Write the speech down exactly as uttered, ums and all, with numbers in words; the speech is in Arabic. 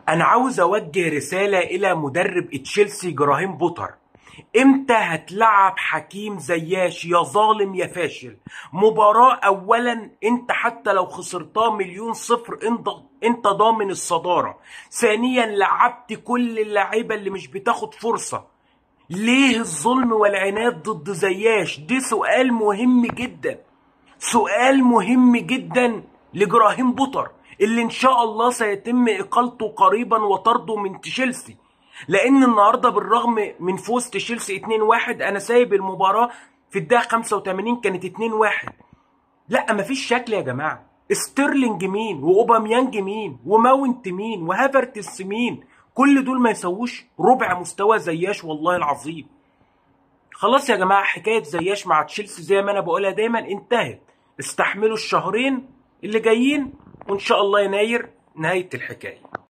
انا عاوز اوجه رسالة الى مدرب تشيلسي جراهيم بوتر. امتى هتلعب حكيم زياش يا ظالم يا فاشل؟ مباراة اولا انت حتى لو خسرتها مليون صفر انت انت ضامن الصدارة. ثانيا لعبت كل اللعيبة اللي مش بتاخد فرصة. ليه الظلم والعناد ضد زياش؟ دي سؤال مهم جدا، سؤال مهم جدا لجراهيم بوتر اللي ان شاء الله سيتم اقالته قريبا وطرده من تشيلسي. لان النهارده بالرغم من فوز تشيلسي اتنين واحد انا سايب المباراه في الدقيقه خمسة وتمانين كانت اتنين واحد. لا مفيش شكل يا جماعه. ستيرلينج مين واوباميانج مين وماونت مين وهافرتس مين؟ كل دول ما يسووش ربع مستوى زياش والله العظيم. خلاص يا جماعه، حكايه زياش مع تشيلسي زي ما انا بقولها دايما انتهت. استحملوا الشهرين اللي جايين وان شاء الله يناير نهايه الحكايه.